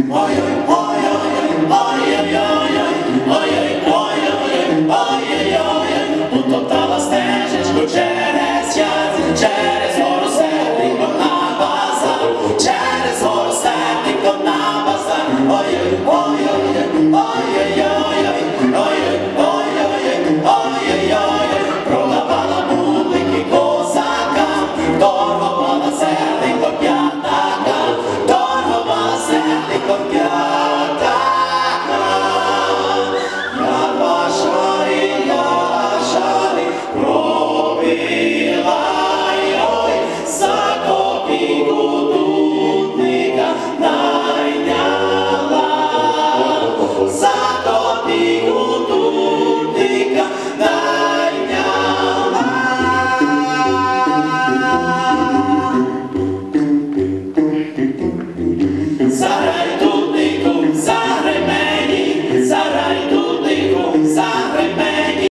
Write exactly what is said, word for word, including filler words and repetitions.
Утоптала стежечку через ясень, через гору серденько на базар, через гору серденько на базар. Ой-ой, ой-ой, ой-ой-ой, ой-ой, ой-ой, ой-ой, продавала бублики козакам, торгувала серденько п'ятакам, торгувала серденько п'ятакам.